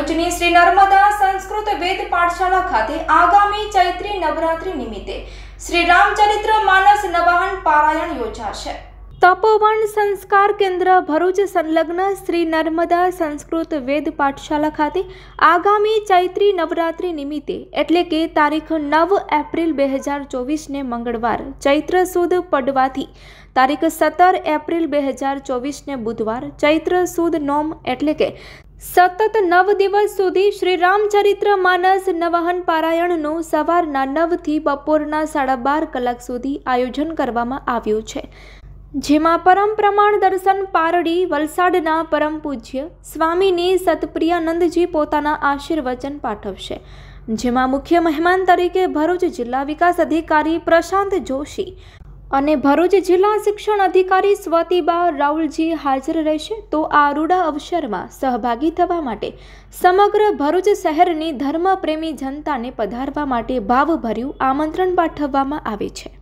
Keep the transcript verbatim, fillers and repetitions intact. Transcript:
ભરૂચની શ્રી નર્મદા સંસ્કૃત વેદ પાઠશાળા ખાતે આગામી ચૈત્રી નવરાત્રી નિમિત્તે શ્રી રામચરિત્ર માનસ નવાહન પારાયણ યોજાશે। તપોવન સંસ્કાર કેન્દ્ર ભરૂચ સંલગ્ન શ્રી નર્મદા સંસ્કૃત વેદ પાઠશાળા ખાતે આગામી ચૈત્રી નવરાત્રી નિમિત્તે એટલે કે તારીખ નવ એપ્રિલ બે હજાર ચોવીસને મંગળવાર ચૈત્ર સુદ પડવાથી તારીખ સત્તર એપ્રિલ બે હજાર ચોવીસને બુધવાર ચૈત્ર સુદ નોમ એટલે કે સતત નવ દિવસ સુધી શ્રી રામચરિત્ર માનસ નવાહન પારાયણનું સવારના નવથી બપોરના સાડા બાર કલાક સુધી આયોજન કરવામાં આવ્યું છે, જેમાં પરમ પ્રમાણ દર્શન પારડી વલસાડના પરમ પૂજ્ય સ્વામીની સતપ્રિયાનંદજી પોતાના આશીર્વચન પાઠવશે, જેમાં મુખ્ય મહેમાન તરીકે ભરૂચ જિલ્લા વિકાસ અધિકારી પ્રશાંત જોશી અને ભરૂચ જિલ્લા શિક્ષણ અધિકારી સ્વતિબા રાઉલજી હાજર રહેશે। તો આ રૂડા અવસરમાં સહભાગી થવા માટે સમગ્ર ભરૂચ શહેરની ધર્મપ્રેમી જનતાને પધારવા માટે ભાવભર્યું આમંત્રણ પાઠવવામાં આવે છે।